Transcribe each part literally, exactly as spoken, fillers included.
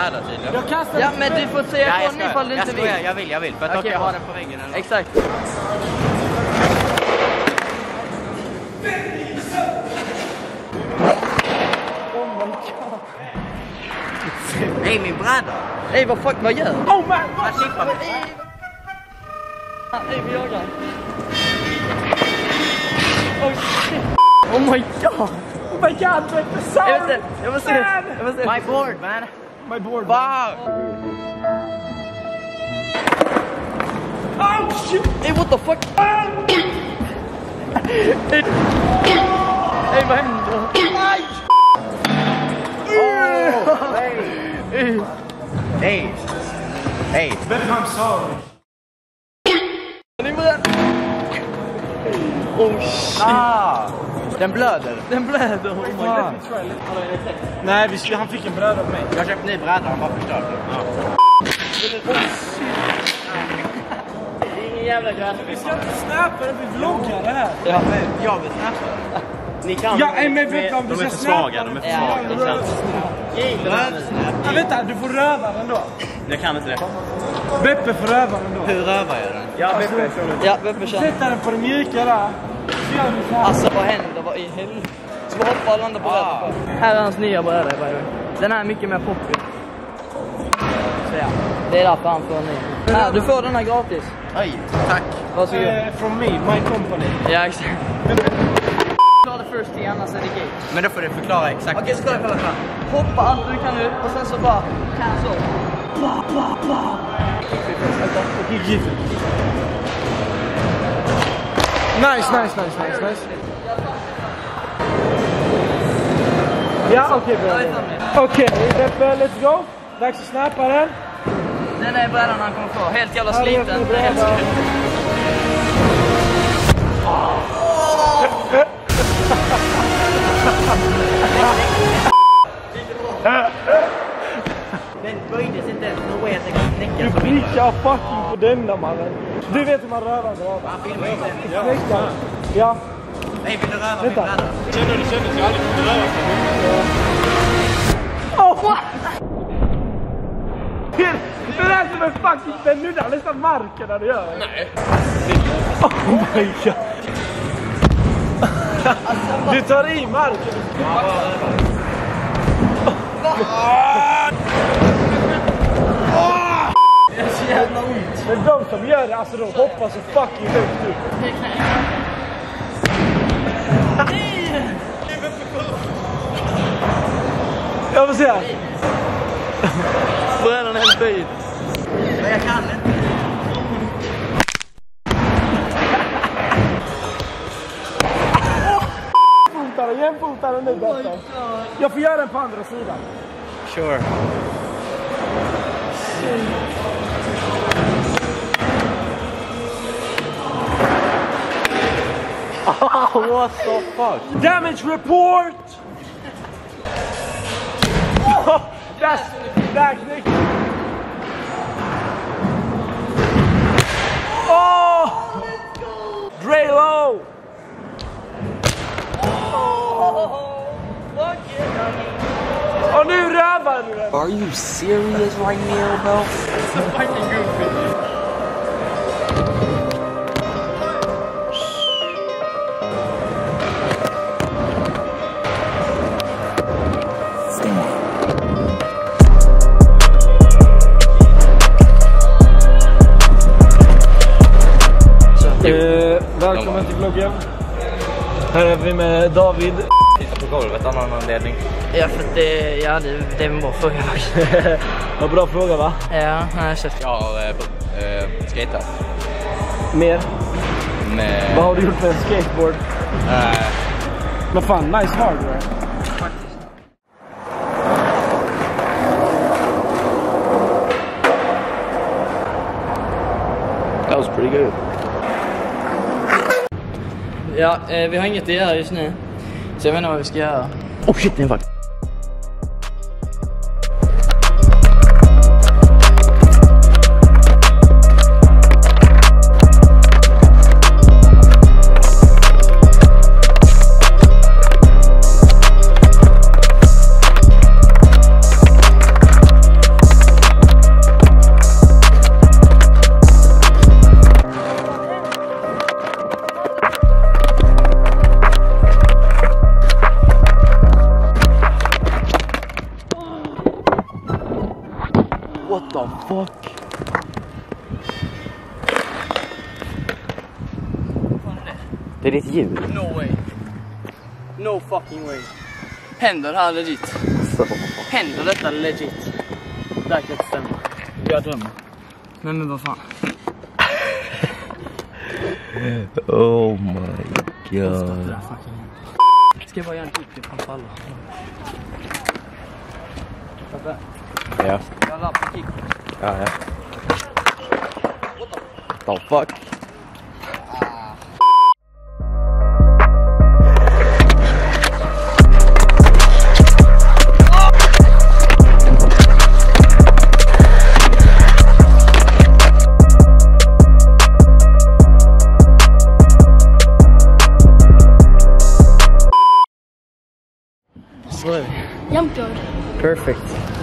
bräda tydligen. Jag kastar. Ja, men du får säga ja, ifrån ifall du inte vill. Jag, jag vill, jag vill. För att okay, då kan jag ha den på väggen. Eller? Exakt. Nej, min bräda. Nej, vad fuck, vad gör du? Oh man! Jag chippar mig. Nej, vi jagar. Oh shit. Oh my god. Oh my god, the sound! Jag måste, jag måste, jag måste. My board, man. My board. Wow. Oh shit! Hey, what the fuck? Hey, vad händer? Oh, hey. Hey. Hey. But I'm sorry. Den är bränd. Oh shit. Ah. Den blöder. Den blöder. Oh my god. Nej, vi skulle, han fick en bröd av mig. Jag köpte ny bräda, han bara förstörde. Ja. Ingen jävla grann. Vi ska inte snappa det, vi vloggar det här. Ja, Men jag vill snappa. Ni kan. Ja, men vänta, om du De är ska för svaga, snappa de är för det. svaga. Ja, vänta, du får röva den då. Jag kan inte det. Beppe får röva den då. Hur rövar jag den? Ja, Beppe. ja, Beppe känner. Sätta den på den mjuka där. Så gör du så här. Alltså, vad händer? Vad i helvete? Ska vi hoppa och landa på Ah. röven? Här är hans nya bräda, by the way. Den här är mycket mer poppig. Så ja, det är därför han får en ny. Här, du får den här gratis. Oj, tack. Varsågod. Eh, from me, my company. Ja, exakt. Klara det först till, annars är det gay. Men då får du förklara exakt. Okej, skål, kolla, kolla. Hoppa allt du kan nu och sen så bara cancel. Bla, bla, bla. Okej, give it. Nice, nice, nice, nice, nice. Ja, okej, bra. Okej, Beppe, let's go. Dags att snappa den. Den är brädan han kommer få. Helt jävla sliten. Här är Den är helt brädan. sliten. Den böjdes inte ens. No way att jag kan knäcka Du som min. pitchar fucking på denna, mannen. Du vet hur man rövar en röva. Han filmar inte. Knäcka. Ja. Nej, vill du röva min Vänta. bräda? Känner du känner så jag aldrig kunde röra sig. Oh, what? Det är det som är fucking... Den nuddar nästan marken när du gör det. Nej. Oh my god. Du tar i marken. Det är så jävla ont. Men de som gör det, alltså de hoppar så fucking högt upp. Jag får se här. Brädan är helt böjd. Men jag kan inte. Fotare, jämfotare nu, Beppe. Jag får göra den på andra sidan. Sure. Oh, what the fuck? Damage report! Oh, that's that Nick. Oh! Drelo! Och nu rövar du den! Are you serious right now, bro? Så fucking goofy. Eh, välkommen till vloggen. Här är vi med David. Titta på golvet av någon anledning. Ja, för det, ja, det, det är en bra fråga. Vad bra fråga, va? Ja, nej, så. Jag har äh, äh, skatat. Mer? Med... Vad har du gjort med en skateboard? Äh, Men fan, nice hardware. That was pretty good. Ja, eh, vi har inget att göra just nu. Så jag vet inte vad vi ska göra. Oh shit, det är en vakt. fuck? Det är ditt ljud. No way. No fucking way. Händer det här legit? Så. Händer detta legit? Det här kan inte stämma. Jag drömmer. Men men vad fan? Oh my god. Ska jag bara göra en typ till falla? Pappa, Ja. jag la på kick. Ja, ja. The fuck? Slow. I'm good. Perfect.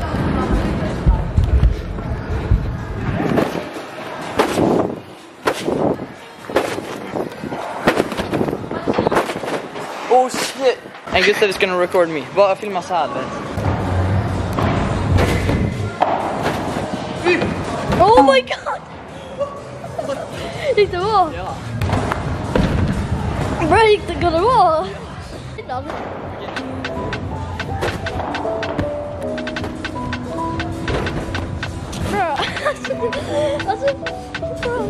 Oh shit! And Gustav is gonna record me. Bara filma så här, vet. Oh my god! Gick det bra? Ja. Bra, gick det bra? Ja. Bra. Alltså, bra.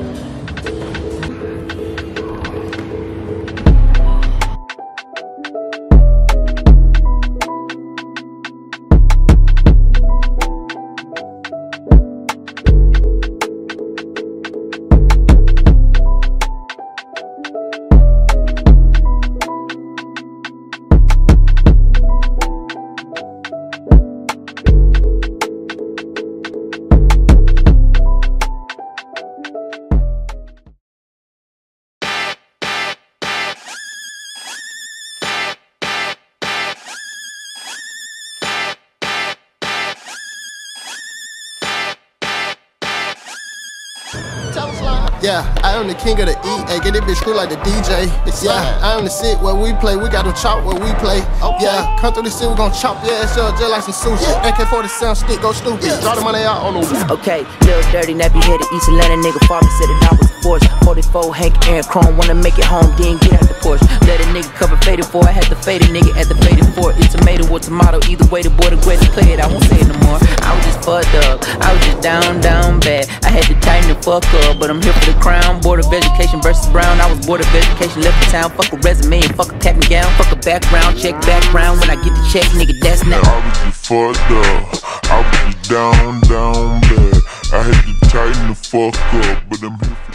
Yeah, I am the king of the E. Hey, get it bitch screw like the D J. Yeah, I am the sit where we play. We got to chop where we play. Yeah, come through the city, we gon' chop your ass up just like some sushi. A K forty-seven stick, go stupid. Draw the money out on the roof. Okay, little dirty, nappy headed East Atlanta nigga. Father said that I was forced. forty-four, Hank, Aaron, Chrome, wanna make it home, then get out the Porsche. Let a nigga cover faded for. I had to fade a nigga at the faded for. It's tomato or tomato, either way the boy the greatest play it. I won't say it no more. I was just fucked up. I was just down, down bad. I had to tighten the fuck up, but I'm here for the crown. Board of Education versus Brown. I was board of education, left the town. Fuck a resume and fuck a cap and gown. Fuck a background, check background. When I get the check, nigga, that's now. I was just fucked up. I was just down, down bad. I had to tighten the fuck up, but I'm here for